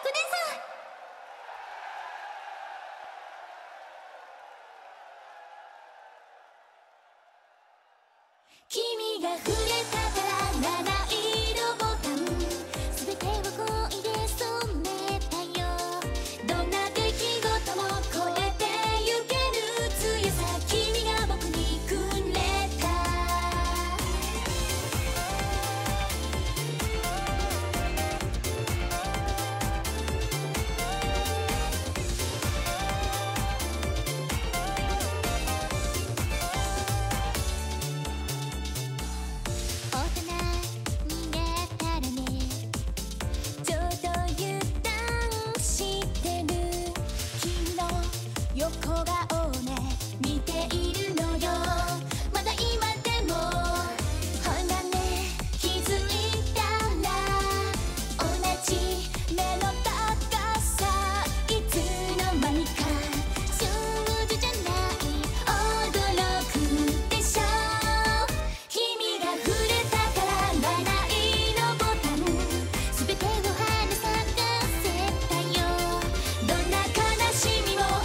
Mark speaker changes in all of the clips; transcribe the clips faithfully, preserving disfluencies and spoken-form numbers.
Speaker 1: 君が触れたから七色ボタン全てを恋で染めたよ。どんな出来事も超えてゆける強さ君が僕にくれた。横顔をね見ているのよ。まだ今でもほらね気づいたら同じ目の高さいつの間にか数字じゃない驚くでしょ。君が触れたから七色ボタン全てを花咲かせたよ。どんな悲しみも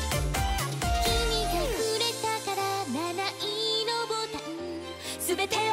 Speaker 1: 全て